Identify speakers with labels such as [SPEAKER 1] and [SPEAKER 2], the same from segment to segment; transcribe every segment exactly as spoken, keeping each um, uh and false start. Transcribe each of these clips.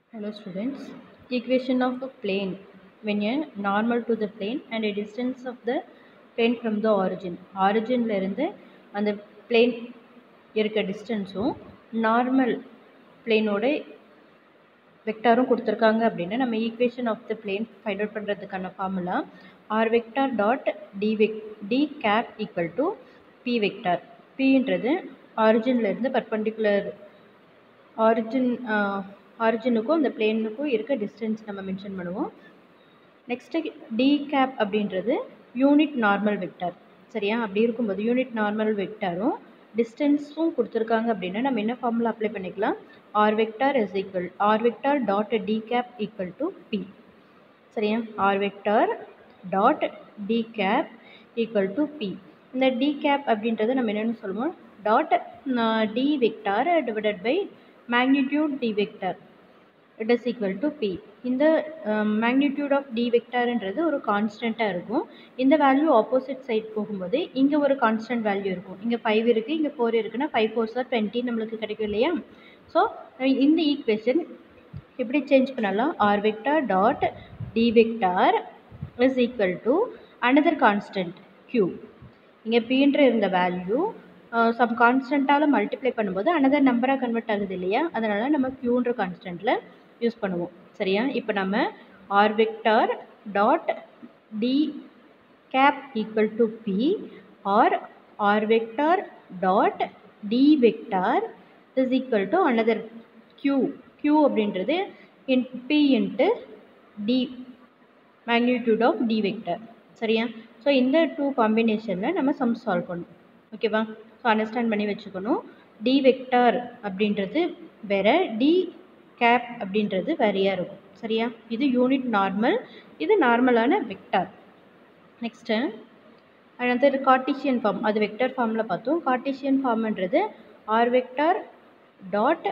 [SPEAKER 1] Hello students, equation of a plane when a normal to the plane and a distance of the plane from the origin. Origin ல இருந்து அந்த plane இருக்க டிஸ்டன்ஸும் normal பிளேனோட வெக்டாரும் கொடுத்துருக்காங்க அப்படின்னா நம்ம equation of the plane find out பண்ணுறதுக்கான formula R vector dot d vec d cap equal to p vector. பின்றது ஆரிஜின்லேருந்து பர்பண்டிகுலர் ஆரிஜின் ஆரிஜினுக்கும் அந்த பிளேனுக்கும் இருக்க டிஸ்டன்ஸ் நம்ம மென்ஷன் பண்ணுவோம். நெக்ஸ்ட்டு டி கேப் அப்படின்றது யூனிட் நார்மல் வெக்டார். சரியா? அப்படி இருக்கும்போது யூனிட் நார்மல் வெக்டாரும் டிஸ்டன்ஸும் கொடுத்துருக்காங்க அப்படின்னா நம்ம என்ன ஃபார்முலா அப்ளை பண்ணிக்கலாம்? R vector is equal r vector dot d cap equal to p. சரியா? R vector dot d cap equal to p. இந்த டி கேப் அப்படின்றத நம்ம என்னென்னு சொல்லுவோம்? Dot d vector divided by magnitude d vector it is equal to p. இந்த magnitude of d வெக்டார்ன்றது ஒரு கான்ஸ்டண்ட்டாக இருக்கும். இந்த வேல்யூ ஆப்போசிட் சைட் போகும்போது இங்கே ஒரு கான்ஸ்டன்ட் வேல்யூ இருக்கும். இங்கே ஃபைவ் இருக்குது, இங்கே ஃபோர் இருக்குன்னா ஃபைவ் ஃபோர் சார் டுவெண்ட்டி நம்மளுக்கு கிடைக்கும் இல்லையா? ஸோ இந்த ஈக்குவேஷன் எப்படி சேஞ்ச் பண்ணலாம்? R vector dot d vector is equal to another constant q. இங்கே பீன்ற இருந்த வேல்யூ சம் கான்ஸ்டண்ட்டால் மல்டிப்ளை பண்ணும்போது அனதர் நம்பராக கன்வெர்ட் ஆகுது இல்லையா? அதனால் நம்ம க்யூன்ற கான்ஸ்டண்ட்டில் யூஸ் பண்ணுவோம். சரியா? இப்போ நம்ம r vector dot d cap equal to p r r vector dot d vector is equal to another q. Q அப்படின்றது in p into d magnitude of d vector. சரியா? ஸோ இந்த டூ காம்பினேஷனில் நம்ம some solve பண்ணும். ஓகேவா? So understand பண்ணி வச்சுக்கணும். D vector அப்படின்றது வேறு, டி கேப் அப்படின்றது வேறையாக இருக்கும். சரியா? இது யூனிட் நார்மல், இது நார்மலான வெக்டார். நெக்ஸ்ட்டு அடுத்தது கார்ட்டீசியன் ஃபார்ம், அது வெக்டார் ஃபார்மில் பார்த்தோம். கார்ட்டீசியன் ஃபார்ம்ன்றது ஆர் வெக்டார் டாட்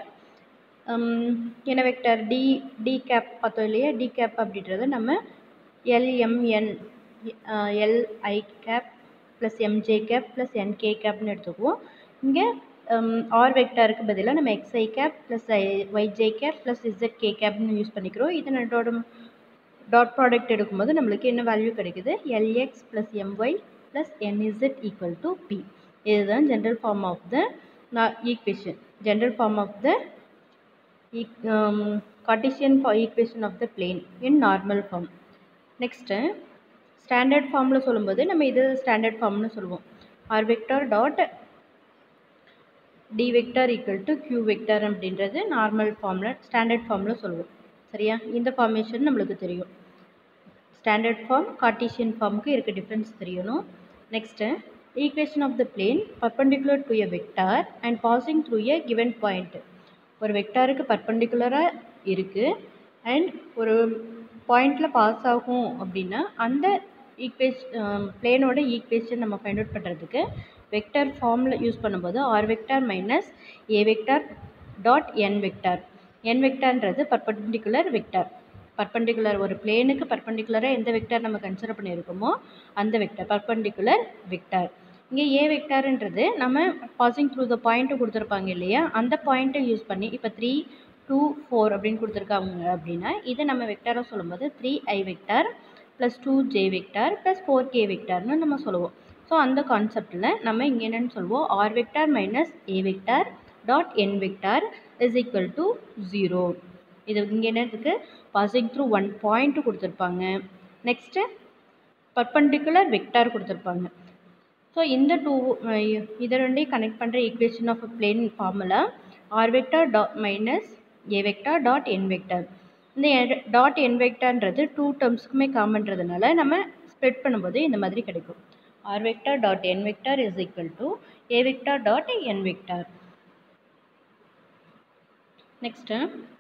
[SPEAKER 1] என்ன வெக்டார் டி டி கேப் பார்த்தோம் இல்லையா? டி கேப் அப்படின்றத நம்ம LMN LI cap plus MJ cap plus NK கேப்னு எடுத்துக்குவோம். இங்கே ஆர் வெக்டாருக்கு பதிலாக நம்ம XI cap plus I YJ cap plus ZK கேப்னு யூஸ் பண்ணிக்கிறோம். இதனோட டாட் ப்ராடக்ட் எடுக்கும்போது நம்மளுக்கு என்ன வேல்யூ கிடைக்குது? LX plus MY plus NZ equal to B. இதுதான் general form of the equation, general form of the cartesian equation of the plane in normal form. Next standard ஃபார்மில் சொல்லும்போது நம்ம இது ஸ்டாண்டர்ட் ஃபார்ம்னு சொல்லுவோம். R vector dot d vector equal to q vector அப்படின்றது normal ஃபார்மில் standard ஃபார்மில் சொல்லுவோம். சரியா? இந்த ஃபார்மேஷன் நம்மளுக்கு தெரியும். ஸ்டாண்டர்ட் ஃபார்ம் கார்ட்டீசியன் ஃபார்முக்கு இருக்க டிஃப்ரென்ஸ் தெரியணும். Next equation of the plane perpendicular to a vector and passing through a given point. ஒரு வெக்டாருக்கு பர்பண்டிகுலராக இருக்குது அண்ட் ஒரு பாயிண்டில் பாஸ் ஆகும் அப்படின்னா அந்த ஈக்குவேஷன் பிளேனோட ஈக்குவேஷன் நம்ம ஃபைண்ட் அவுட் பண்ணுறதுக்கு வெக்டார் ஃபார்மில் யூஸ் பண்ணும்போது ஆர் வெக்டார் மைனஸ் ஏ vector dot n vector. N வெக்டார்ன்றது பர்பண்டிகுலர் வெக்டார். பர்பண்டிகுலர் ஒரு பிளேனுக்கு பர்பண்டிகுலராக எந்த வெக்டார் நம்ம கன்சிடர் பண்ணியிருக்கோமோ அந்த வெக்டார் பர்பண்டிகுலர் வெக்டார். இங்கே ஏ வெக்டார்ன்றது நம்ம பாசிங் த்ரூ த பாயிண்ட்டு கொடுத்துருப்பாங்க இல்லையா? அந்த பாயிண்ட்டை யூஸ் பண்ணி இப்போ த்ரீ டூ ஃபோர் அப்படின்னு கொடுத்துருக்காங்க அப்படின்னா இதை நம்ம வெக்டாராக சொல்லும்போது three i vector plus two j vector plus four k வெக்டார்னு நம்ம சொல்லுவோம். ஸோ அந்த கான்செப்டில் நம்ம இங்கே என்னென்னு சொல்லுவோம்? R vector minus A vector dot n vector is equal to zero. இது இங்கே என்னத்துக்கு பாசிங் த்ரூ ஒன் பாயிண்ட்டு கொடுத்துருப்பாங்க. நெக்ஸ்ட்டு பர்பண்டிகுலர் வெக்டார் கொடுத்துருப்பாங்க. ஸோ இந்த டூ இதை ரெண்டையும் கனெக்ட் பண்ணுற equation of plane formula R vector dot minus A vector dot n vector. இந்த டாட் என் வெக்டார்ன்றது டூ டேர்ம்ஸுக்குமே காமன்றதுனால நம்ம ஸ்ப்ரெட் பண்ணும்போது இந்த மாதிரி கிடைக்கும். R vector dot n vector is equal to a vector dot n vector. Next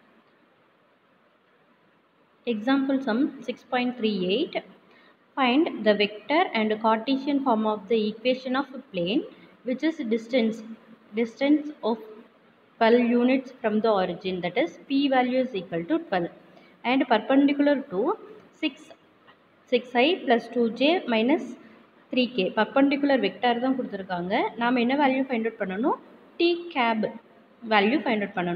[SPEAKER 1] example some six point three eight. Find the vector and Cartesian form of the equation of a plane which is distance distance of twelve units from the origin, that is p value is equal to twelve and perpendicular to six six i plus two j minus three k. perpendicular vector தான் கொடுத்துருக்காங்க. நாம் என்ன value find out பண்ணணும்? t cap value find out பண்ணணும்.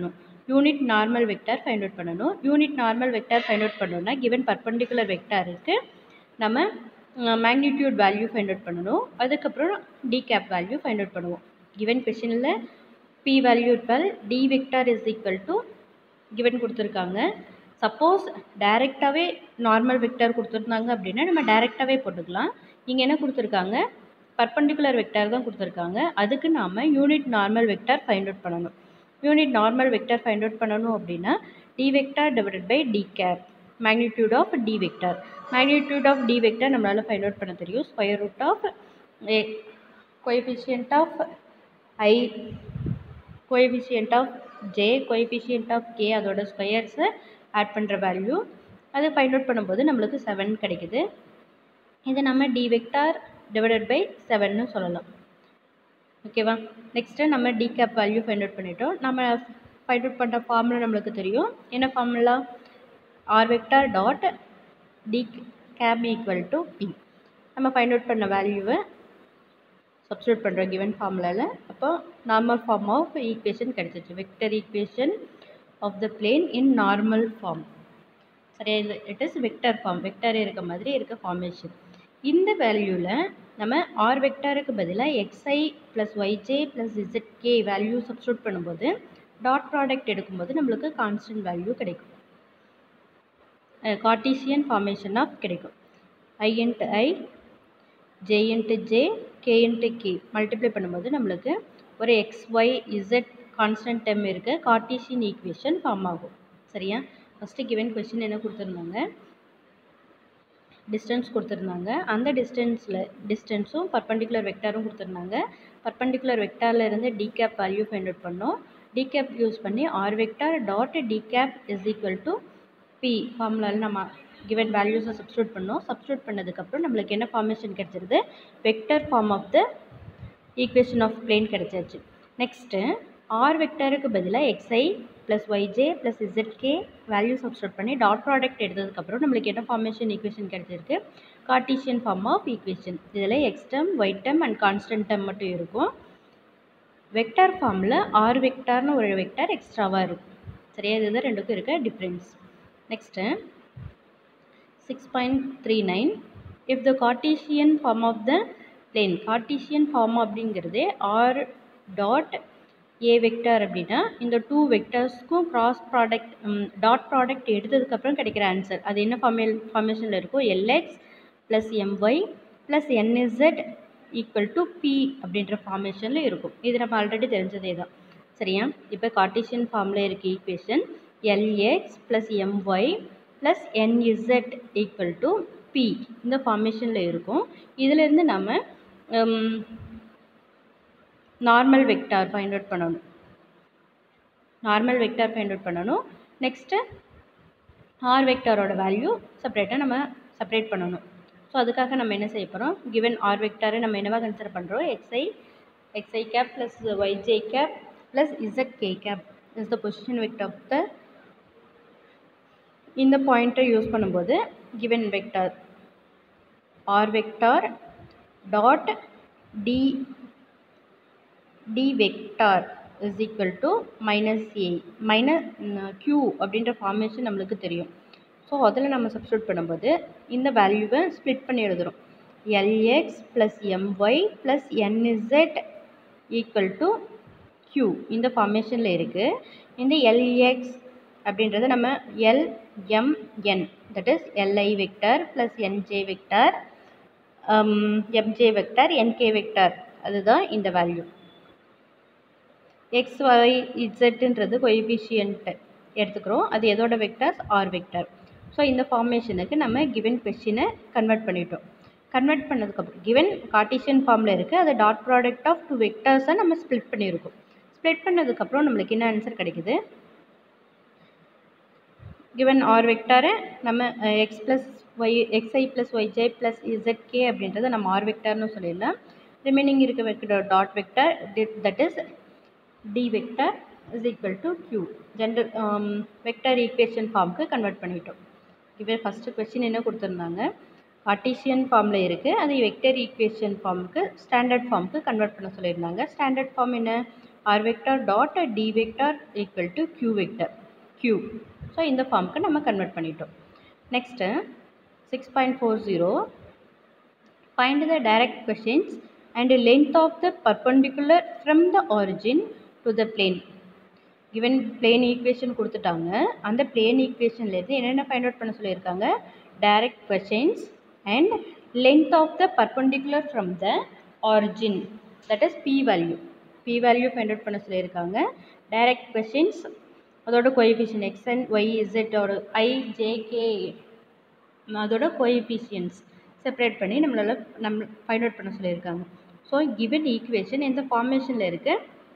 [SPEAKER 1] Unit normal vector find out பண்ணணும். Unit normal vector find out பண்ணணும்னா given perpendicular வெக்டாருக்கு நம்ம மேக்னிடியூட் வேல்யூ ஃபைண்ட் அவுட் பண்ணணும். அதுக்கப்புறம் d cap value find out பண்ணுவோம். கிவன் கொஷனில் பி வேல்யூ இருப்பால் d vector is equal to given கொடுத்துருக்காங்க. சப்போஸ் டைரெக்டாகவே நார்மல் வெக்டார் கொடுத்துருந்தாங்க அப்படின்னா நம்ம டைரெக்டாகவே போட்டுக்கலாம். இங்கே என்ன கொடுத்துருக்காங்க, பர்பண்டிகுலர் வெக்டார் தான் கொடுத்துருக்காங்க. அதுக்கு நாம் unit normal vector find out பண்ணணும். Unit normal vector find out பண்ணணும் அப்படின்னா d vector divided by d cap magnitude of d vector. Magnitude of d vector நம்மளால் ஃபைண்ட் அவுட் பண்ண தெரியும். Square root of a coefficient of i coefficient of j coefficient of k அதோட ஸ்கொயர்ஸை add பண்ணுற value அது find out பண்ணும்போது நம்மளுக்கு seven கிடைக்குது. இதை நம்ம டி வெக்டார் டிவைடட் பை செவன்னு சொல்லலாம். ஓகேவா? நெக்ஸ்ட்டு நம்ம d cap value find out பண்ணிட்டோம். நம்ம ஃபைண்ட் அவுட் பண்ணுற ஃபார்முலா நம்மளுக்கு தெரியும். என்ன formula? R vector dot d cap equal to p. நம்ம ஃபைண்ட் அவுட் பண்ண வேல்யூவை சப்ஸ்டியூட் பண்ணுறோம் கிவன் ஃபார்முலாவில். அப்போ நார்மல் ஃபார்ம் ஆஃப் ஈக்குவேஷன் கிடைச்சிச்சு. Vector equation of the plane in normal form. சரியா? இது it is vector form. Vector இருக்க மாதிரி இருக்க ஃபார்மேஷன். இந்த வேல்யூவில் நம்ம ஆர் வெக்டாருக்கு பதிலாக x i plus YJ plus z k value substitute பண்ணும்போது டாட் ப்ராடக்ட் எடுக்கும்போது நம்மளுக்கு கான்ஸ்டன்ட் வேல்யூ கிடைக்கும். கார்ட்டீசியன் ஃபார்மேஷன் ஆஃப் கிடைக்கும். I into i, j into j, k into k multiply பண்ணும்போது நம்மளுக்கு ஒரு x y z constant term இருக்க கார்ட்டீசியன் ஈக்குவேஷன் ஃபார்ம் ஆகும். சரியா? ஃபஸ்ட்டு கிவன் கொஸ்டின் என்ன கொடுத்துருந்தாங்க, டிஸ்டன்ஸ் கொடுத்துருந்தாங்க. அந்த டிஸ்டன்ஸில் டிஸ்டன்ஸும் பர்பண்டிகுலர் வெக்டாரும் கொடுத்துருந்தாங்க. பர்பண்டிகுலர் வெக்டாரில் இருந்து d cap value find out பண்ணோம். டி கேப் யூஸ் பண்ணி r vector dot d cap is equal to p ஃபார்முலாவில் நம்ம கிவன் வேல்யூஸை சப்ஸ்டியூட் பண்ணோம். சப்ஸ்டியூட் பண்ணதுக்கப்புறம் நம்மளுக்கு என்ன ஃபார்மேஷன் கிடச்சிருது, vector form of the equation of plane கிடச்சிருச்சு. நெக்ஸ்ட்டு ஆர் வெக்டாருக்கு பதிலாக x i plus YJ plus z k value substitute பண்ணி டாட் ப்ராடக்ட் எடுத்ததுக்கப்புறம் நம்மளுக்கு என்ன ஃபார்மேஷன் ஈக்குவேஷன் கிடச்சிருக்கு, கார்ட்டீசியன் ஃபார்ம் ஆஃப் ஈக்குவேஷன். இதில் x term y term and constant term மட்டும் இருக்கும். வெக்டார் ஃபார்மில் ஆர் வெக்டார்னு ஒரு வெக்டார் எக்ஸ்ட்ராவாக இருக்கும். சரியா? இதுதான் ரெண்டுக்கும் இருக்க difference. Next six point three nine if the cartesian form of the plane. Cartesian form அப்படிங்கிறது ஆர் டாட் ஏ வெக்டார் அப்படின்னா இந்த டூ வெக்டர்ஸ்க்கும் கிராஸ் ப்ராடக்ட் டாட் ப்ராடக்ட் எடுத்ததுக்கப்புறம் கிடைக்கிற ஆன்சர் அது என்ன ஃபார்மே ஃபார்மேஷனில் இருக்கும், LX plus MY plus NZ equal to p அப்படின்ற ஃபார்மேஷனில் இருக்கும். இது நம்ம ஆல்ரெடி தெரிஞ்சதே தான். சரியா? இப்போ கார்ட்டீசியன் ஃபார்மில் இருக்க equation LX plus MY plus NZ equal to p இந்த ஃபார்மேஷனில் இருக்கும். இதிலேருந்து நம்ம நார்மல் வெக்டார் ஃபைண்ட் அவுட் பண்ணணும். நார்மல் வெக்டார் ஃபைண்ட் அவுட் பண்ணணும். நெக்ஸ்ட்டு ஆர் வெக்டாரோட வேல்யூ செப்பரேட்டாக நம்ம செப்பரேட் பண்ணணும். ஸோ அதுக்காக நம்ம என்ன செய்ய போகிறோம், கிவன் ஆர் வெக்டாரை நம்ம என்னவா கன்சிடர் பண்ணுறோம், XI XI cap plus YJ cap plus Z K cap is the position vector of the. இந்த பாயிண்ட்டை யூஸ் பண்ணும்போது given vector r vector dot d d vector is equal to minus a minus q அப்படின்ற formation நம்மளுக்கு தெரியும். So அதில் நம்ம substitute பண்ணும்போது இந்த வேல்யூவை ஸ்ப்ளிட் பண்ணி எழுதுகிறோம். LX plus MY plus NZ equal to q இந்த ஃபார்மேஷனில் இருக்குது. இந்த எல்எக்ஸ் அப்படின்றத நம்ம LMN that is LI vector plus NJ vector MJ vector NK vector அதுதான் இந்த வேல்யூ. எக்ஸ் ஒய் இசட்ன்றது கோஎஃபிஷியன்ட் எடுத்துக்கிறோம். அது எதோட வெக்டார்ஸ், ஆர் வெக்டார். ஸோ இந்த ஃபார்மேஷனுக்கு நம்ம கிவன் கொஸ்டினை கன்வெர்ட் பண்ணிட்டோம். கன்வெர்ட் பண்ணதுக்கப்புறம் கிவன் கார்ட்டீசியன் ஃபார்மில் இருக்குது. அது டாட் ப்ராடக்ட் ஆஃப் டூ வெக்டார்ஸை நம்ம ஸ்ப்ளிட் பண்ணியிருக்கோம். ஸ்ப்ளிட் பண்ணதுக்கப்புறம் நம்மளுக்கு என்ன ஆன்சர் கிடைக்குது, கிவன் ஆர் வெக்டாரை நம்ம x plus y XI plus YJ plus ZK அப்படின்றத நம்ம ஆர் வெக்டார்னு சொல்லிடலாம். ரிமைனிங் இருக்க vector dot vector that is d vector is equal to q general vector equation ஃபார்முக்கு கன்வெர்ட் பண்ணிட்டோம். இப்போ ஃபஸ்ட்டு கொஸ்டின் என்ன கொடுத்துருந்தாங்க, கார்ட்டீசியன் ஃபார்மில் இருக்குது. அது வெக்டர் ஈக்குவேஷன் ஃபார்முக்கு ஸ்டாண்டர்ட் ஃபார்முக்கு கன்வெர்ட் பண்ண சொல்லியிருந்தாங்க. ஸ்டாண்டர்ட் ஃபார்ம் என்ன, r vector dot d vector equal to q vector q. So இந்த ஃபார்முக்கு நம்ம கன்வெர்ட் பண்ணிட்டோம். Next six point four zero find the direct questions and length of the perpendicular from the origin to the plane. given plane equation கொடுத்துட்டாங்க. அந்த plane equationலேருந்து என்னென்ன find out பண்ண சொல்லியிருக்காங்க, direct questions and length of the perpendicular from the origin, that is p value. p value find out பண்ண சொல்லியிருக்காங்க. direct questions அதோட coefficient x and y z or i j k அதோட coefficients separate பண்ணி நம்மளால் நம்ம find out பண்ண சொல்லியிருக்காங்க. So given equation இந்த ஃபார்மேஷனில் இருக்குது.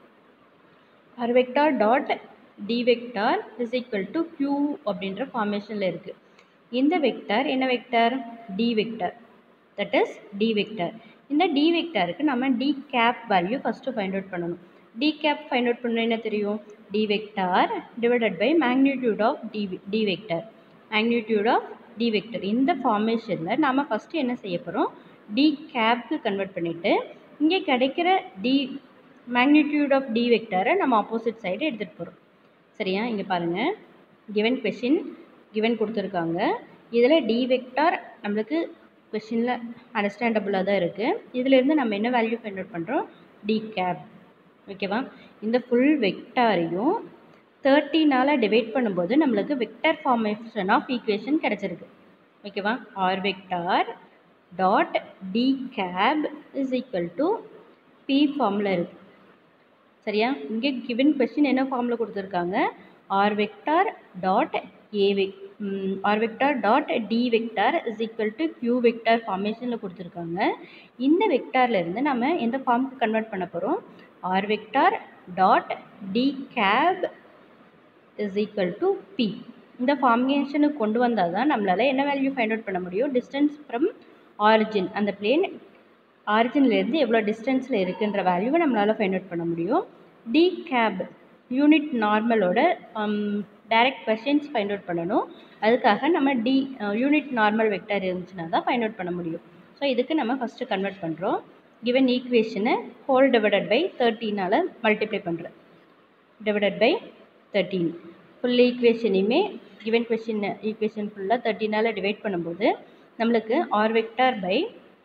[SPEAKER 1] r vector dot d vector is equal to q அப்படின்ற ஃபார்மேஷனில் இருக்குது. இந்த வெக்டர் என்ன vector, d vector, that is d vector. இந்த d வெக்டருக்கு நம்ம d cap value first find out பண்ணணும். d கேப் ஃபைண்ட் அவுட் பண்ண என்ன தெரியும், d vector divided by magnitude of d d vector, magnitude of d vector. இந்த ஃபார்மேஷனில் நாம் ஃபஸ்ட்டு என்ன செய்ய போகிறோம், d கேப்க்கு கன்வெர்ட் பண்ணிவிட்டு இங்கே கிடைக்கிற d மேக்னிடியூட் ஆஃப் d வெக்டரை நம்ம ஆப்போசிட் சைடு எடுத்துகிட்டு போகிறோம். சரியா, இங்கே பாருங்கள், கிவன் கொஷின் கிவன் கொடுத்துருக்காங்க. இதில் d வெக்டார் நம்மளுக்கு கொஷினில் அண்டர்ஸ்டாண்டபுளாக தான் இருக்குது. இதிலேருந்து நம்ம என்ன வேல்யூ ஃபைண்ட் அவுட் பண்ணுறோம், d கேப். ஓகேவா, இந்த ஃபுல் வெக்டாரையும் தேர்ட்டினால் டிவைட் பண்ணும்போது நம்மளுக்கு வெக்டர் ஃபார்மேஷன் ஆஃப் ஈக்குவேஷன் கிடச்சிருக்கு. ஓகேவா, r vector dot d cap is equal to p ஃபார்மில் இருக்குது. சரியா, இங்கே கிவன் கொஸ்டின் என்ன ஃபார்மில் கொடுத்துருக்காங்க, R vector dot a vec r vector dot d vector is equal to q vector ஃபார்மேஷனில் கொடுத்துருக்காங்க. இந்த வெக்டார்லேருந்து நம்ம எந்த ஃபார்முக்கு கன்வெர்ட் பண்ண போகிறோம், r vector dot d cap is equal to p. இந்த ஃபார்மேஷனுக்கு கொண்டு வந்தால் தான் நம்மளால் என்ன வேல்யூ ஃபைண்ட் அவுட் பண்ண முடியும், டிஸ்டன்ஸ் ஃப்ரம் ஆரிஜின், அந்த பிளேன் ஆரிஜின்லேருந்து எவ்வளோ டிஸ்டன்ஸில் இருக்குன்ற வேல்யூவை நம்மளால் ஃபைண்ட் அவுட் பண்ண முடியும். டி கேப் யூனிட் நார்மலோட டைரக்ட் கொஷின்ஸ் ஃபைண்ட் அவுட் பண்ணணும். அதுக்காக நம்ம டி யூனிட் நார்மல் வெக்டர் இருந்துச்சுன்னா தான் ஃபைண்ட் அவுட் பண்ண முடியும். ஸோ இதுக்கு நம்ம ஃபஸ்ட்டு கன்வெர்ட் பண்ணுறோம். கிவன் ஈக்குவேஷனை ஹோல் டிவைடட் பை தேர்ட்டினால் மல்டிப்ளை பண்ணுறேன், டிவைடட் பை தேர்ட்டீன். ஃபுல் ஈக்குவேஷனையுமே கிவன் கொஷின் ஈக்குவேஷன் ஃபுல்லாக தேர்ட்டினால் டிவைட் பண்ணும்போது நம்மளுக்கு r vector by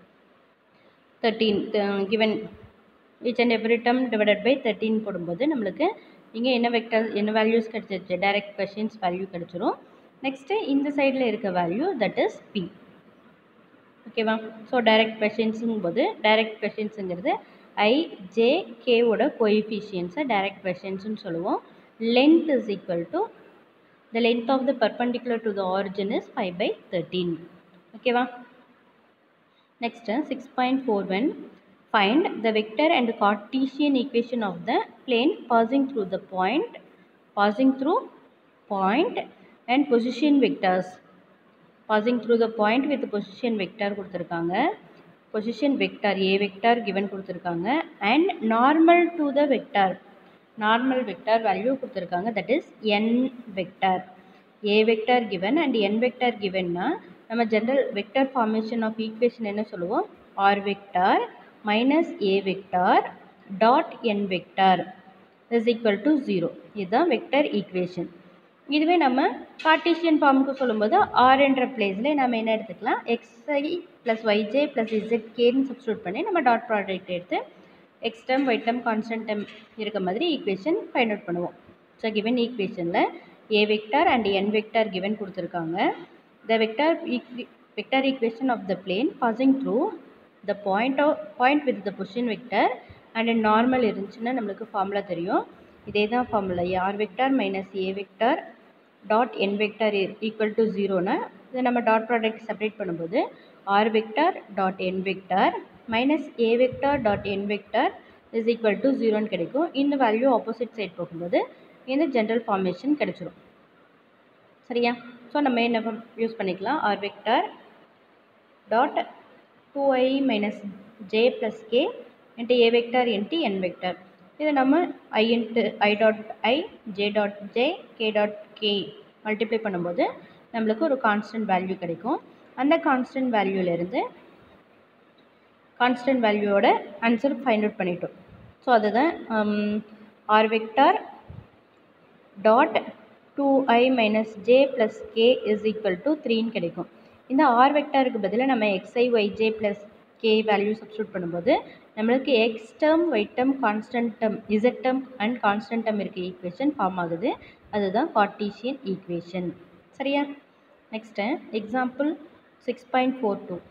[SPEAKER 1] thirteen given each and every term divided by thirteen போடும்போது நம்மளுக்கு இங்கே என்ன வெக்டர் என்ன வேல்யூஸ் கிடச்சிருச்சு, டைரக்ட் கொஷின்ஸ் வேல்யூ கிடச்சிரும். நெக்ஸ்ட்டு இந்த சைடில் இருக்க வேல்யூ தட் இஸ் பி. ஓகேவா, ஸோ டைரக்ட் கொஷின்ஸுங்கும் போது டைரக்ட் கொஷின்ஸுங்கிறது ஐ ஜே கேவோட கோஎஃபிஷியன்ஸை டைரக்ட் கொஷின்ஸ்னு சொல்லுவோம். length is equal to the length of the perpendicular to the origin is five by thirteen. Okay va, next six point four one, find the vector and Cartesian equation of the plane passing through the point passing through point and position vectors. passing through the point with the position vector கொடுத்திருக்காங்க. position vector a vector given கொடுத்திருக்காங்க and normal to the vector, normal vector value கொடுத்துருக்காங்க, that is n vector. A vector given and n vector கிவன்னா நம்ம general vector formation of equation என்ன சொல்லுவோம், r vector minus A vector dot n vector is equal to zero. இதுதான் vector equation. இதுவே நம்ம Cartesian ஃபார்முக்கு சொல்லும்போது ஆர் என்ற பிளேஸில் நம்ம என்ன எடுத்துக்கலாம், X I plus YJ plus Z கேன்னு சப்ஸ்டியூட் பண்ணி நம்ம டாட் ப்ராடக்ட் எடுத்து X term Y term constant term இருக்க மாதிரி ஈக்குவேஷன் ஃபைண்ட் அவுட் பண்ணுவோம். ஸோ கிவன் ஈக்குவேஷனில் A vector and N vector given கொடுத்துருக்காங்க. The vector vector equation of the plane passing through the point of point with the position vector and normal இருந்துச்சுன்னா நம்மளுக்கு formula தெரியும். இதே தான் formula, R vector minus A vector dot n vector equal to ஜீரோனா இதை நம்ம dot product separate பண்ணும்போது r vector dot n vector minus A vector dot n vector is equal to ஜீரோன்னு கிடைக்கும். இந்த வேல்யூ ஆப்போசிட் சைட் போகும்போது இந்த general formation கிடைச்சிரும். சரியா, ஸோ நம்ம என்ன யூஸ் பண்ணிக்கலாம், r vector dot two i minus j plus k into a vector into n vector. இதை நம்ம i into i dot i j dot j k dot k multiply பண்ணும்போது நம்மளுக்கு ஒரு கான்ஸ்டன்ட் வேல்யூ கிடைக்கும். அந்த கான்ஸ்டன்ட் வேல்யூலேருந்து constant வேல்யூவோட answer find out பண்ணிட்டோம். ஸோ அதுதான் r vector dot two i minus j plus k is equal to three ன்னு கிடைக்கும். இந்த r வெக்டாருக்கு பதிலாக நம்ம xi yj plus k value substitute பண்ணும்போது நம்மளுக்கு x term y term constant term z term and constant term இருக்க equation form ஆகுது. அதுதான் கார்ட்டீசியன் ஈக்குவேஷன். சரியா? Next example six point four two.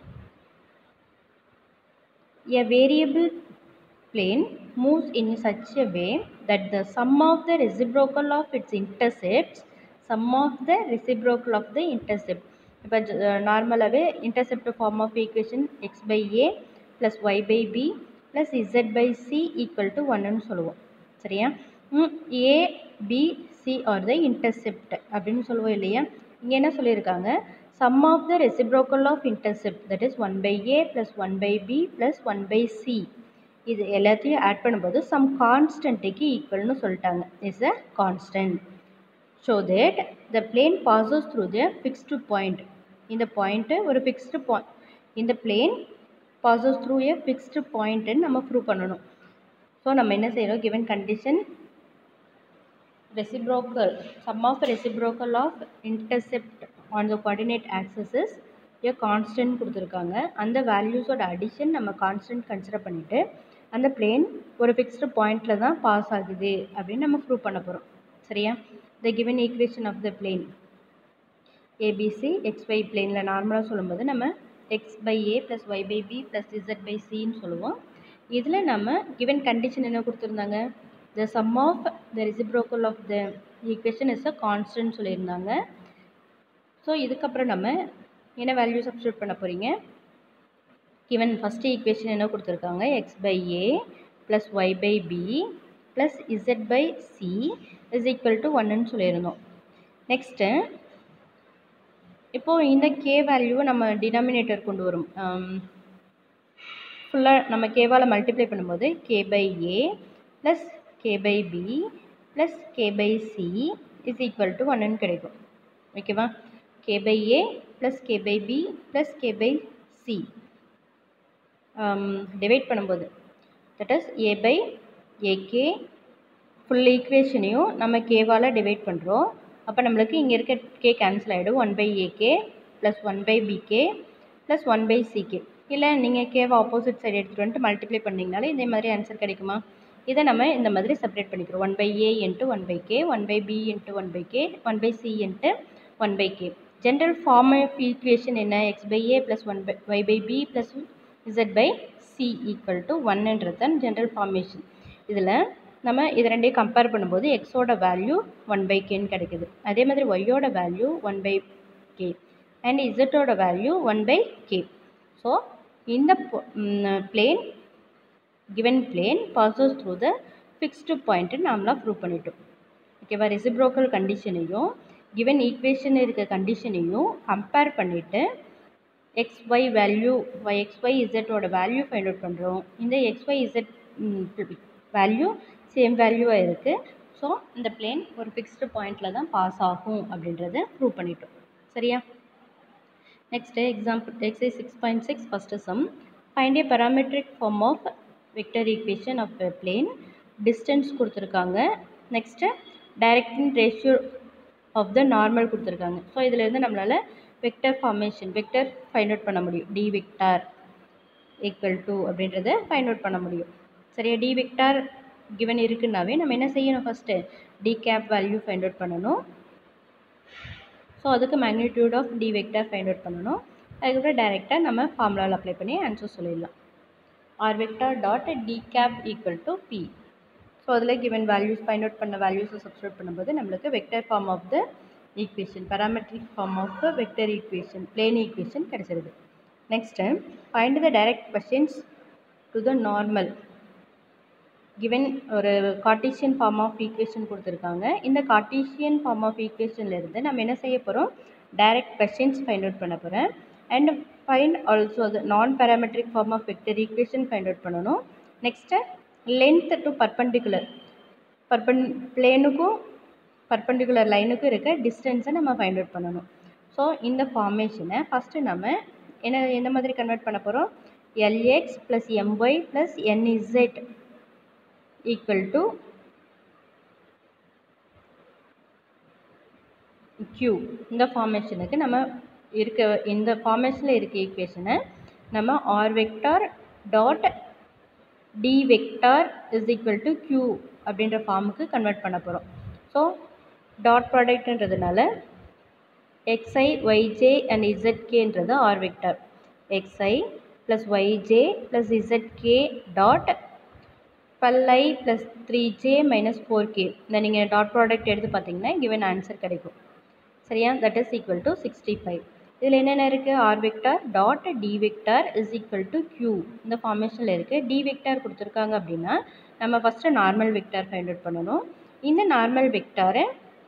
[SPEAKER 1] A variable plane moves in such a way that the sum of the reciprocal of its intercepts sum of the reciprocal of the intercept. இப்போ நார்மலாகவே intercept form of equation x by a plus y by b plus z by c equal to ஒன்னு சொல்லுவோம். சரியா? A b c are the intercept அப்படின்னு சொல்லுவோம் இல்லையா? இங்கே என்ன சொல்லியிருக்காங்க? sum of the reciprocal of intercept, that is one by a plus one by b plus one by c. இது எல்லாத்தையும் ஆட் பண்ணும்போது some கான்ஸ்டன்ட்டுக்கு ஈக்குவல்னு சொல்லிட்டாங்க. Is a constant. Show that the plane passes through the fixed point. இந்த point ஒரு fixed point. இந்த plane passes through a fixed point நம்ம ப்ரூவ் பண்ணணும். ஸோ நம்ம என்ன செய்கிறோம்? given condition reciprocal sum of reciprocal of intercept on the coordinate axis is a constant கொடுத்துருக்காங்க. அந்த வேல்யூஸோட அடிஷன் நம்ம கான்ஸ்டன்ட் கன்சிடர் பண்ணிவிட்டு அந்த பிளேன் ஒரு ஃபிக்ஸ்டு பாயிண்டில் தான் பாஸ் ஆகுது அப்படின்னு நம்ம ப்ரூவ் பண்ண போகிறோம். சரியா? The given equation of the plane a b c x y பிளேனில் நார்மலாக சொல்லும்போது நம்ம x by a plus y by b plus z by சின்னு சொல்லுவோம். இதில் நம்ம கிவன் கண்டிஷன் என்ன கொடுத்துருந்தாங்க? The sum of the reciprocal of the equation is a constant சொல்லியிருந்தாங்க. ஸோ இதுக்கப்புறம் நம்ம என்ன வேல்யூ சப்ஸ்டியூட் பண்ண போகிறீங்க? கிவன் ஃபஸ்ட்டு ஈக்குவேஷன் என்ன கொடுத்துருக்காங்க? X by a plus y by b plus z by c is equal to ஒன்னு சொல்லியிருந்தோம். நெக்ஸ்ட்டு இப்போது இந்த கே வேல்யூவை நம்ம டினாமினேட்டர் கொண்டு வரும். ஃபுல்லாக நம்ம கேவால் மல்டிப்ளை பண்ணும்போது k by a plus k by b plus k by c is equal to ஒன்னு கிடைக்கும். ஓகேவா? k by a plus k by b plus k by c divide பண்ணும்போது that is a by ak full ஈக்குவேஷனையும் நம்ம கேவால் divide பண்ணுறோம். அப்போ நம்மளுக்கு இங்கே இருக்க கே கேன்சல் ஆகிடும். One by a k plus one by b k plus one by c k. இல்லை நீங்கள் கேவை ஆப்போசிட் சைடு எடுத்துகிட்டு வந்துட்டு மல்டிப்ளை பண்ணிங்கனாலே இதே மாதிரி ஆன்சர் கிடைக்குமா? இதை நம்ம இந்த மாதிரி செப்பரேட் பண்ணிக்கிறோம். One by a into one by k one by b into one by k one by c into one by k. General form of equation என்ன? X by a plus one by y by b plus z by c equal to ஒன்னுன்றது தான் general formation. இதில் நம்ம இது ரெண்டையும் compare பண்ணும்போது எக்ஸோட value one by கேன்னு கிடைக்குது. அதே மாதிரி ஒய்யோட value one by k and இசட்டோட value one by k. So இந்த plane given plane passes through the fixed point நாமளாக ப்ரூவ் பண்ணிட்டோம். ஓகேவா? ரெசிப்ரோக்கல் கண்டிஷனையும் கிவன் ஈக்குவேஷன் இருக்க கண்டிஷனையும் கம்பேர் பண்ணிவிட்டு x y value y x y இசட்டோட வேல்யூ ஃபைண்ட் அவுட் பண்ணுறோம். இந்த x y z value same வேல்யூவாக இருக்குது. ஸோ இந்த பிளேன் ஒரு ஃபிக்ஸ்டு பாயிண்டில் தான் பாஸ் ஆகும் அப்படின்றத ப்ரூவ் பண்ணிட்டோம். சரியா? Next example exercise six point six first sum. Find a parametric form of vector equation of a plane. Distance கொடுத்துருக்காங்க. Next directing ratio of the normal கொடுத்துருக்காங்க. ஸோ இதிலேருந்து நம்மளால் vector formation vector find out பண்ண முடியும். D vector equal to அப்படின்றத find out பண்ண முடியும். சரியா? டி வெக்டார் கிவன் இருக்குன்னாவே நம்ம என்ன செய்யணும்? First d cap value find out பண்ணணும். ஸோ அதுக்கு magnitude of d vector find out பண்ணணும். அதுக்கப்புறம் டைரெக்டாக நம்ம ஃபார்முலாவில் அப்ளை பண்ணி ஆன்சர் சொல்லிடலாம். R vector dot d cap equal to p. So அதில் கிவன் வேல்யூஸ் ஃபைண்ட் அவுட் பண்ண வேல்யூஸை சப்ஸ்டியூட் பண்ணும்போது நம்மளுக்கு vector form of the equation parametric form of the vector equation plane equation கிடைச்சிருது. Next find the direct cosines to the normal. Given ஒரு Cartesian form of equation கொடுத்துருக்காங்க. இந்த Cartesian form of ஈக்குவேஷன்லேருந்து நம்ம என்ன செய்ய போகிறோம்? டைரக்ட் கொஸ்டின்ஸ் ஃபைண்ட் அவுட் பண்ண போகிறேன். And find also the non parametric form of vector equation find out பண்ணணும். Next length to perpendicular perpen பிளேனுக்கும் பர்பண்டிகுலர் லைனுக்கும் இருக்க டிஸ்டன்ஸை நம்ம ஃபைண்ட் அவுட் பண்ணணும். ஸோ இந்த ஃபார்மேஷனை ஃபஸ்ட்டு நம்ம என்ன எந்த மாதிரி கன்வெர்ட் பண்ண போகிறோம்? L x plus MY plus NZ equal to q இந்த ஃபார்மேஷனுக்கு நம்ம இருக்க இந்த ஃபார்மேஷனில் இருக்க ஈக்குவேஷனை நம்ம r vector dot d vector is equal to q அப்படின்ற ஃபார்முக்கு கன்வெர்ட் பண்ண போகிறோம். ஸோ டாட் ப்ராடக்ட்ன்றதுனால xi yj and zkன்றது r vector, xi plus yj plus zk dot twelve i plus three j minus four k. இந்த நீங்கள் dot product எடுத்து பார்த்தீங்கன்னா given ஆன்சர் கிடைக்கும். சரியா? That is equal to sixty five. இதில் என்னென்ன இருக்குது? R vector dot d vector is equal to q இந்த ஃபார்மேஷனில் இருக்குது. டி வெக்டார் கொடுத்துருக்காங்க அப்படின்னா நம்ம first normal vector find out பண்ணணும். இந்த நார்மல் வெக்டாரை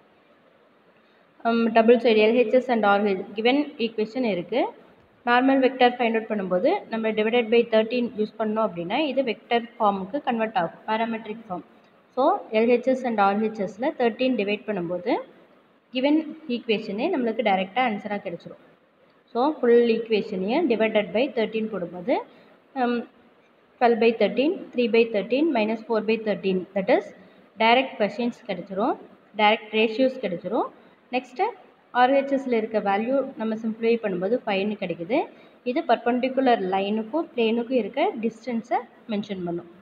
[SPEAKER 1] double side LHS and RH given equation இருக்குது. நார்மல் வெக்டார் ஃபைண்ட் அவுட் பண்ணும்போது நம்ம டிவைடட் பை தேர்ட்டின் யூஸ் பண்ணோம் அப்படின்னா இது வெக்டர் ஃபார்முக்கு கன்வெர்ட் ஆகும், parametric form. So LHS and ஆர்ஹெச்எஸில் தேர்ட்டின் டிவைட் பண்ணும்போது கிவன் ஈக்குவேஷனே நம்மளுக்கு டைரெக்டாக ஆன்சராக கிடச்சிரும். ஸோ ஃபுல் ஈக்குவேஷனையும் டிவைடட் பை தேர்ட்டின் போடும்போது twelve by thirteen, three by thirteen, minus four by thirteen that is direct cosines கிடச்சிரும், டைரக்ட் ரேஷியோஸ் கிடச்சிரும். நெக்ஸ்ட்டு ஆர்ஹெச்எஸில் இருக்க வேல்யூ நம்ம சிம்ப்ளிஃபை பண்ணும்போது ஃபைவ்னு கிடைக்குது. இது பர்பண்டிகுலர் லைனுக்கும் பிளேனுக்கும் இருக்க டிஸ்டன்ஸை மென்ஷன் பண்ணும்.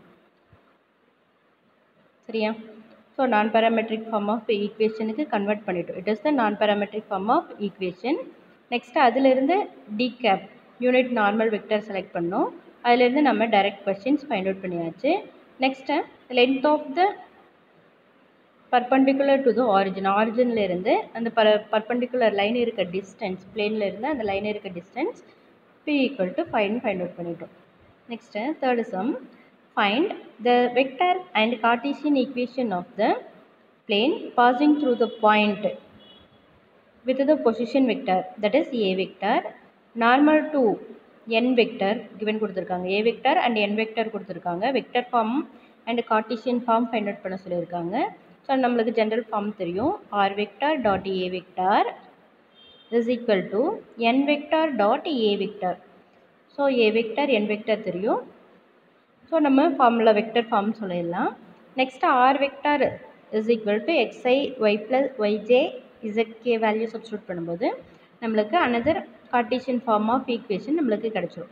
[SPEAKER 1] சரியா? So non parametric form of ஈக்குவேஷனுக்கு கன்வெர்ட் பண்ணிட்டோம். It is the non parametric form of equation. Next அதிலிருந்து d cap unit normal vector select பண்ணோம். அதிலிருந்து நம்ம டைரக்ட் கொஸ்டின்ஸ் ஃபைண்ட் அவுட் பண்ணியாச்சு. Next length of the perpendicular to the origin, ஆரிஜினில் இருந்து அந்த ப பர்பண்டிகுலர் லைன் இருக்க டிஸ்டன்ஸ், பிளேனில் இருந்து அந்த லைன் இருக்க டிஸ்டன்ஸ் பி ஈக்குவல் டு ஃபைவ்னு ஃபைண்ட் அவுட் பண்ணிட்டோம். Next third sum, find the vector and Cartesian equation of the plane passing through the point with the position vector, that is a vector, normal to n vector given கொடுத்திருக்காங்க, a vector and n vector கொடுத்திருக்காங்க, vector form and Cartesian form find out பண்ண சொல்லியிருக்காங்க. So நம்மளுக்கு general form தெரியும், r vector dot a vector is equal to n vector dot a vector. So a vector n vector தெரியும். So நம்ம formula vector form சொல்லிடலாம். Next r vector is equal to x i y plus y j z k value substitute பண்ணும்போது நம்மளுக்கு another Cartesian form of equation நம்மளுக்கு கிடச்சிரும்.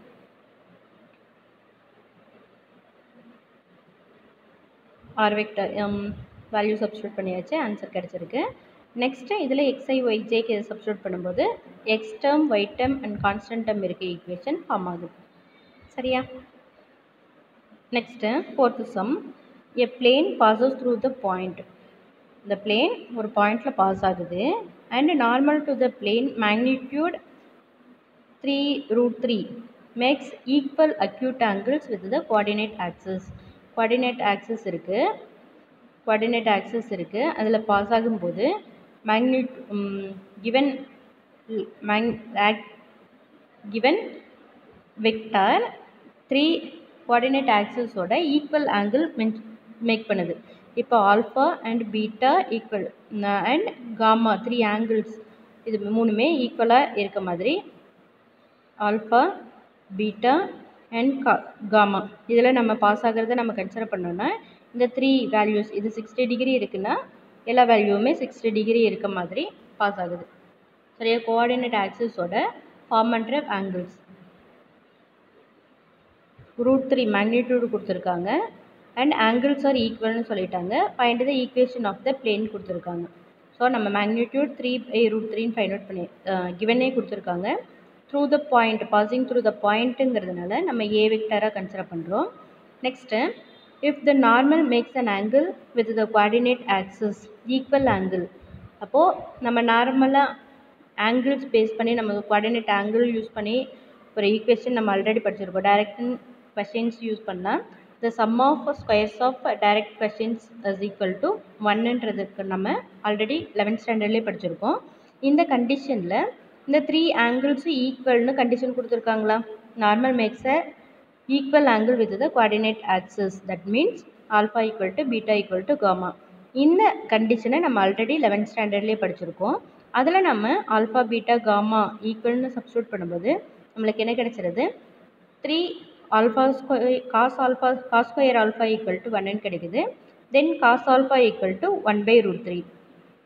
[SPEAKER 1] R vector value substitute பண்ணியாச்சு, answer கிடச்சிருக்கு. Next இதில் எக்ஸ்ஐ ஒய்ஜேக்கு இதை சப்ஸ்டியூட் பண்ணும்போது x term Y term and constant term இருக்க ஈக்குவேஷன் ஃபார்ம் ஆகுது. சரியா? Next fourth sum, a plane passes through the point. இந்த பிளேன் ஒரு பாயிண்டில் பாஸ் ஆகுது and normal to the plane magnitude three root three makes equal acute angles with the coordinate axis. Coordinate axis இருக்குது, coordinate axis இருக்குது அதில் pass ஆகும்போது மேக்னிட் given make given vector three coordinate ஆக்சிஸோட ஈக்குவல் ஆங்கிள் மேக் பண்ணுது. இப்போ alpha and beta equal and gamma three angles இது மூணுமே ஈக்குவலாக இருக்க மாதிரி ஆல்ஃபா பீட்டா அண்ட் கா காமா இதில் நம்ம பாஸ் ஆகிறத நம்ம கன்சிடர் பண்ணோன்னா இந்த த்ரீ வேல்யூஸ் இது சிக்ஸ்டி டிகிரி இருக்குன்னா எல்லா வேல்யூவுமே சிக்ஸ்டி டிகிரி இருக்க மாதிரி பாஸ் ஆகுது. சரியா? கோஆர்டினேட் ஆக்சிஸோட ஃபார்ம் பண்ணுற ஆங்கிள்ஸ் ரூட் த்ரீ மேக்னிடியூடு கொடுத்துருக்காங்க அண்ட் ஆங்கிள்ஸ் ஆர் ஈக்குவல்னு சொல்லிட்டாங்க. Find the equation of the plane கொடுத்துருக்காங்க. ஸோ நம்ம மேக்னிடியூட் த்ரீ பை ரூட் த்ரீன்னு ஃபைண்ட் அவுட் பண்ணி கிவனே கொடுத்துருக்காங்க. Through the point passing through the பாயிண்ட்டுங்கிறதுனால நம்ம ஏ வெக்டராக கன்சிடர் பண்ணுறோம். Next if the normal makes an angle with the coordinate axis equal angle. அப்போது நம்ம நார்மலாக ஆங்கிள்ஸ் பேஸ் பண்ணி நம்ம கோஆர்டினேட் ஆங்கிள் யூஸ் பண்ணி ஒரு ஈக்குவேஷன் நம்ம ஆல்ரெடி படிச்சிருக்கோம். டைரக்ட் கொஷின்ஸ் யூஸ் பண்ணால் the sum of squares of direct cosines is equal to ஒன்னுன்றதுக்கு நம்ம ஆல்ரெடி லெவன்த் ஸ்டாண்டர்ட்லேயே படிச்சிருக்கோம். இந்த கண்டிஷனில் இந்த த்ரீ ஆங்கிள்ஸும் ஈக்குவல்னு கண்டிஷன் கொடுத்துருக்காங்களா? Normal makes a equal angle with the coordinate axis, that means alpha equal to beta equal to gamma. இந்த கண்டிஷனை நம்ம ஆல்ரெடி லெவன்த் ஸ்டாண்டர்ட்லேயே படிச்சிருக்கோம். அதில் நம்ம ஆல்ஃபா பீட்டா காமா ஈக்குவல்னு சப்ஸ்டியூட் பண்ணும்போது நம்மளுக்கு என்ன கிடைச்சிருது? Three alpha square cos alpha cos square alpha equal to ஒன்னு கிடைக்குது. Then cos alpha equal to one by root three.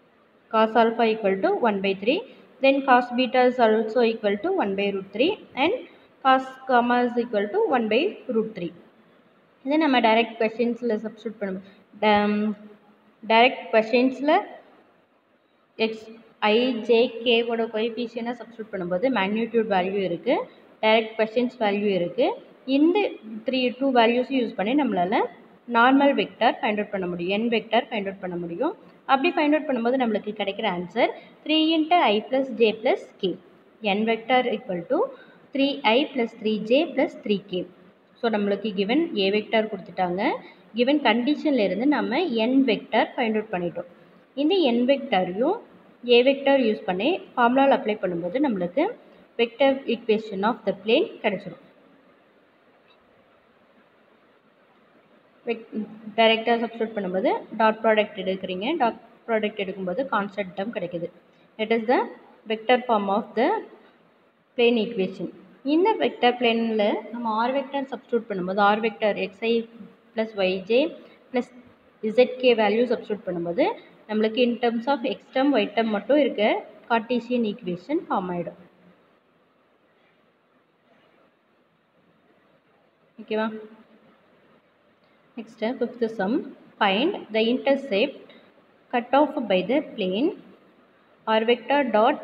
[SPEAKER 1] cos alpha equal to one by three, then cos beta is also equal to one by root three, and cos gamma is equal to one by root three. இதை நம்ம direct கொஷின்ஸில் substitute பண்ணுவோம். Direct கொஷின்ஸில் x i j கேவோட கோஎஃபிஷியனை substitute பண்ணும்போது magnitude value இருக்குது, direct cosines value இருக்குது. இந்த த்ரீ டூ வேல்யூஸும் யூஸ் பண்ணி நம்மளால் நார்மல் வெக்டார் ஃபைண்ட் அவுட் பண்ண முடியும், என் வெக்டார் ஃபைண்ட் அவுட் பண்ண முடியும். அப்படி ஃபைண்ட் அவுட் பண்ணும்போது நம்மளுக்கு கிடைக்கிற answer three into i plus j plus k. N vector equal to three i plus three j plus three k. So நம்மளுக்கு கிவன் ஏ வெக்டார் கொடுத்துட்டாங்க. கிவன் கண்டிஷனில் இருந்து நம்ம என் வெக்டார் ஃபைண்ட் அவுட் பண்ணிட்டோம். இந்த என் வெக்டாரையும் ஏ வெக்டார் யூஸ் பண்ணி ஃபார்முலாவில் அப்ளை பண்ணும்போது நம்மளுக்கு vector equation of the plane கிடைச்சிடும். வெக் டைரெக்டாக சப்ஸ்டியூட் பண்ணும்போது டாட் ப்ராடக்ட் எடுக்கிறீங்க, டாட் ப்ராடக்ட் எடுக்கும்போது கான்ஸ்டன்ட் டேர்ம் கிடைக்குது. It is the vector form of the plane equation. இந்த வெக்டர் பிளேனில் நம்ம ஆர் வெக்டர் சப்ஸ்டியூட் பண்ணும்போது r vector x i plus YJ plus z k value substitute பண்ணும்போது நம்மளுக்கு in terms of x term Y term மட்டும் இருக்க Cartesian equation form ஆகிடும். ஓகேவா? Next fifth sum. Find the intercept cut off by the plane r vector dot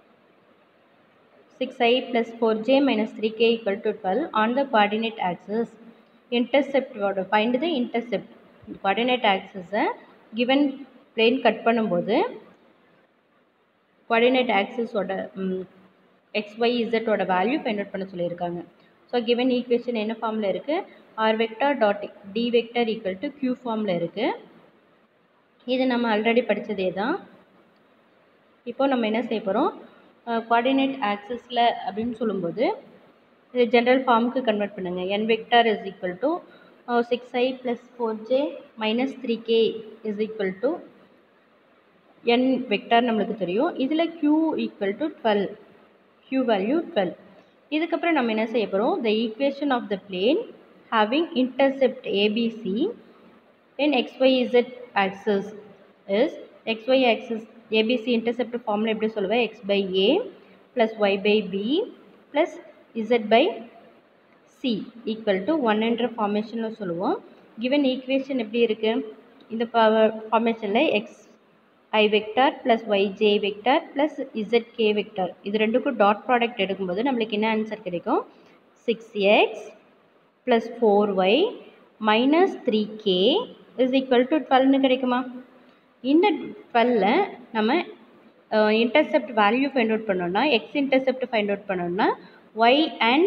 [SPEAKER 1] six i plus four j minus three k equal to twelve on the coordinate axis. Intercept, find the intercept. Coordinate axis given plane cut பண்ணும்போது coordinate axis ஓட x y z ஓட value find out பண்ண சொல்லியிருக்காங்க. So given equation என்ன ஃபார்மில் இருக்குது? r vector dot d vector equal to q ஃபார்மில் இருக்குது. இது நம்ம ஆல்ரெடி படித்ததே தான். இப்போ நம்ம என்ன செய்ய போகிறோம்? கோஆர்டினேட் ஆக்சிஸில் அப்படின்னு சொல்லும்போது இது ஜென்ரல் ஃபார்முக்கு கன்வெர்ட் பண்ணுங்கள். N vector is equal to six i plus four j minus three k is equal to n vector நம்மளுக்கு தெரியும். இதில் q equal to twelve, q value twelve. இதுக்கப்புறம் நம்ம என்ன செய்ய போகிறோம்? The equation of the plane having intercept a b c in x y z axes is x y axes a b c intercept ஃபார்மில் எப்படி சொல்லுவேன்? X by a plus y by b plus z by c equal to one என்ற ஃபார்மேஷனில் சொல்லுவோம். கிவன் ஈக்குவேஷன் எப்படி இருக்குது? இந்த ஃபார்மேஷனில் x i vector plus y j vector plus Z k vector இது ரெண்டுக்கும் டாட் ப்ராடக்ட் எடுக்கும்போது நம்மளுக்கு என்ன ஆன்சர் கிடைக்கும்? Six x plus four y minus three k is equal to டுவெல்னு கிடைக்குமா? இந்த டுவெல்லில் நம்ம இன்டர்செப்ட் வேல்யூ ஃபைண்ட் அவுட் பண்ணோன்னா, எக்ஸ் இன்டர்செப்ட் ஃபைண்ட் அவுட் பண்ணோன்னா y and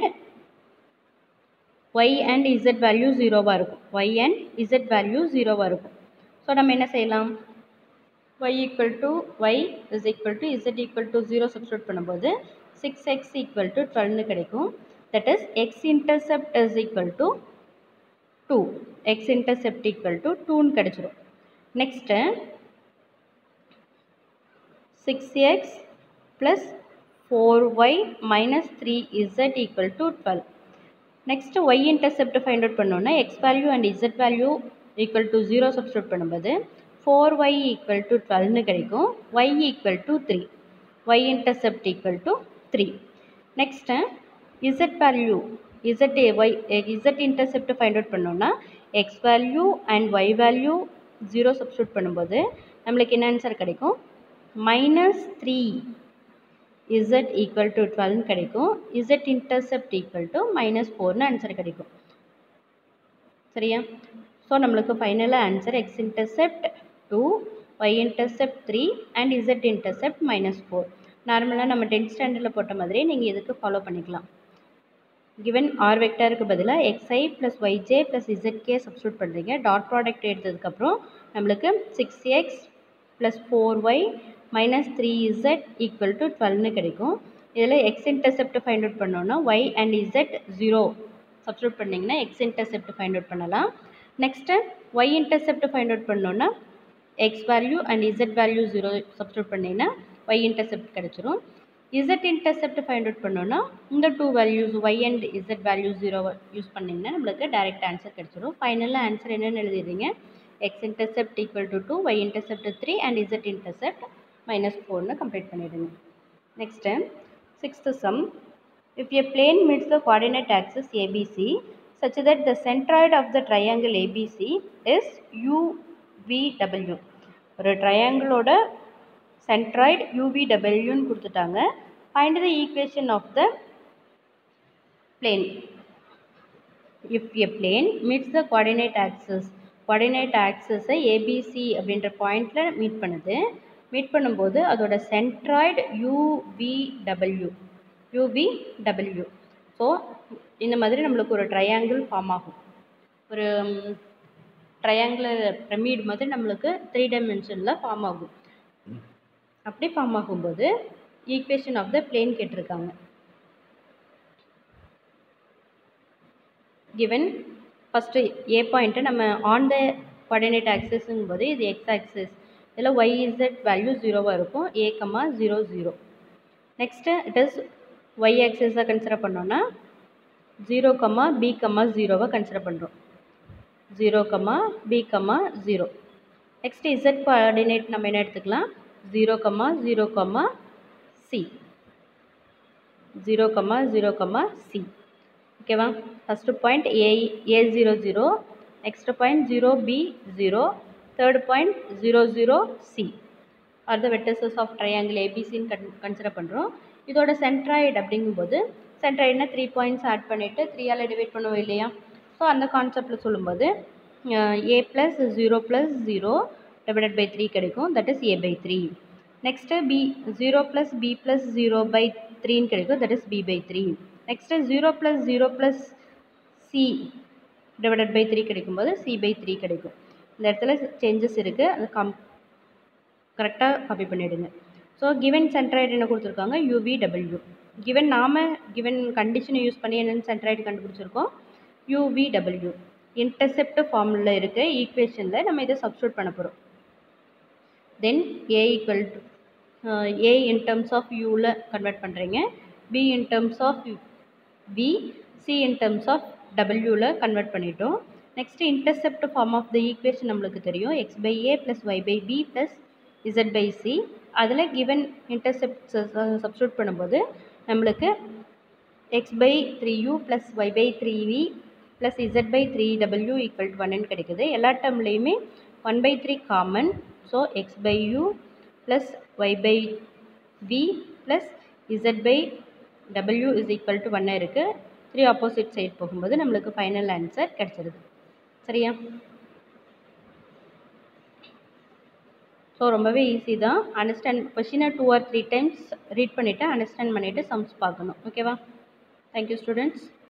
[SPEAKER 1] y and z value ஜீரோவாக இருக்கும். ஒய் அண்ட் இசட் வேல்யூ ஜீரோவாக இருக்கும். ஸோ நம்ம என்ன செய்யலாம்? Y equal to y is equal to z equal to zero substitute பண்ணும்போது சிக்ஸ் எக்ஸ் ஈக்குவல் டு டுவெல்னு கிடைக்கும். That is x intercept is equal to two, x intercept equal to டூன்னு கிடச்சிடும். Next six x plus four y minus three z equal to twelve. Next y intercept find out பண்ணோன்னா x value and z value equal to zero substitute பண்ணும்போது four y equal to டுவெல்னு கிடைக்கும். Y equal to three, y intercept equal to three. Next z value z y z intercept find out பண்ணோன்னா x value and y value zero substitute பண்ணும்போது நம்மளுக்கு என்ன answer கிடைக்கும்? Minus three z equal to டுவெல்னு கிடைக்கும். Z intercept equal to minus ஃபோர்னு answer கிடைக்கும். சரியா? ஸோ நம்மளுக்கு ஃபைனலாக answer x intercept two, y intercept three and z intercept minus four. நார்மலாக நம்ம டென்த் ஸ்டாண்டர்டில் போட்ட மாதிரியே நீங்கள் இதுக்கு ஃபாலோ பண்ணிக்கலாம். கிவன் ஆர் வெக்டாருக்கு பதிலாக x i plus YJ plus z k substitute பண்ணுறீங்க. டாட் ப்ராடக்ட் எடுத்ததுக்கப்புறம் நம்மளுக்கு six x plus four y minus three z equal to டுவெல்னு கிடைக்கும். இதில் எக்ஸ் இன்டர்செப்ட் ஃபைண்ட் அவுட் பண்ணோன்னா y and z zero substitute பண்ணிங்கன்னா எக்ஸ் இன்டர்செப்ட் ஃபைண்ட் அவுட் பண்ணலாம். Next y intercept find out பண்ணோன்னா x value and z value zero substitute பண்ணிங்கன்னா y intercept கிடச்சிரும். Z intercept find out பண்ணோன்னா இந்த two values Y and z value ஜீரோவை use பண்ணிங்கன்னா நம்மளுக்கு டைரக்ட் ஆன்சர் கிடச்சிரும். ஃபைனலாக ஆன்சர் என்னென்னு எழுதிடுறீங்க? X intercept equal to two, y intercept three and z intercept minus ஃபோர்னு கம்ப்ளீட் பண்ணிவிடுங்க. Next sixth sum. If a plane meets the coordinate axis A B C such that the centroid of the triangle A B C is U V W. ஒரு ட்ரையாங்கிளோட centroid U V W ன்னு கொடுத்துட்டாங்க. Find the equation of the plane. If a plane meets the coordinate axis, coordinate axis A B C அப்படின்ற பாயிண்டில் meet பண்ணுது. Meet பண்ணும்போது அதோட centroid U V W. U V W. So இந்த மாதிரி நம்மளுக்கு ஒரு ட்ரையாங்கிள் ஃபார்ம் ஆகும். ஒரு ட்ரையாங்குலர் பிரமிட் மாதிரி நம்மளுக்கு த்ரீ டைமென்ஷனில் ஃபார்ம் ஆகும். அப்படி ஃபார்ம் ஆகும்போது ஈக்குவேஷன் ஆஃப் த பிளேன் கேட்டிருக்காங்க. கிவன் ஃபஸ்ட்டு ஏ பாயிண்ட்டை நம்ம ஆன் த கோஆர்டினேட் ஆக்சிஸுங்கும் போது இது எக்ஸ் ஆக்சிஸ், இதில் ஒய் இசட் வேல்யூ ஜீரோவாக இருக்கும். A comma zero zero. Next it is y ஆக்சிஸாக கன்சிடர் பண்ணோன்னா ஜீரோ கமா பி கமா ஜீரோவை கன்சிடர் பண்ணுறோம். Zero comma b comma zero. Next z coordinate நம்ம என்ன எடுத்துக்கலாம், zero comma zero comma c. Zero comma zero comma c. ஓகேவா? First point A a zero zero, next point zero b zero, third point zero zero c are the vertices of triangle ஏபிசின்னு கன் consider பண்ணுறோம். இதோட centroid அப்படிங்கும்போது சென்ட்ராய்டுனா three points add பண்ணிவிட்டு த்ரீயால் divide பண்ணுவோம் இல்லையா? So அந்த கான்செப்டில் சொல்லும்போது a plus zero plus zero divided by three கிடைக்கும். That is a by three. Next b zero plus b plus zero by த்ரீன்னு கிடைக்கும். That is b by three. Next zero plus zero plus c divided by three கிடைக்கும்போது c by three கிடைக்கும். இந்த இடத்துல changes இருக்குது, அது come கரெக்டாக copy பண்ணிவிடுங்க. ஸோ கிவன் சென்ட்ராய்டு என்ன கொடுத்துருக்காங்க, யூவிடபிள்யூ. கிவன் நாம் கிவன் கண்டிஷனை யூஸ் பண்ணி என்னென்னு சென்ட்ராய்டு கண்டுபிடிச்சிருக்கோம், யூவிடபிள்யூ. இன்டர்செப்ட் ஃபார்மில் இருக்க ஈக்குவேஷனில் நம்ம இதை சப்ஸ்டியூட் பண்ண போகிறோம். Then a equal to a in terms of யூவில் கன்வெர்ட் பண்ணுறீங்க, b in terms of v, c in terms of டபிள்யூவில் கன்வெர்ட் பண்ணிட்டோம். Next intercept form of the equation நம்மளுக்கு தெரியும், x by a plus y by b plus z by c. அதில் given intercept substitute பண்ணும்போது நம்மளுக்கு x by three u plus y by three v plus z by three டபிள்யூ equal to ஒன்னு கிடைக்குது. எல்லா டேர்ம்லேயுமே one by three common. So x by u plus y by v plus z by டபிள்யூ is equal to ஒன்னாக இருக்குது. Three opposite side போகும்போது நம்மளுக்கு ஃபைனல் ஆன்சர் கிடச்சிருது. சரியா? ஸோ ரொம்பவே ஈஸி தான். அண்டர்ஸ்டாண்ட் கொஷினை two or three times read பண்ணிவிட்டு அண்டர்ஸ்டாண்ட் பண்ணிவிட்டு சம்ஸ் பார்க்கணும். ஓகேவா? Thank you students.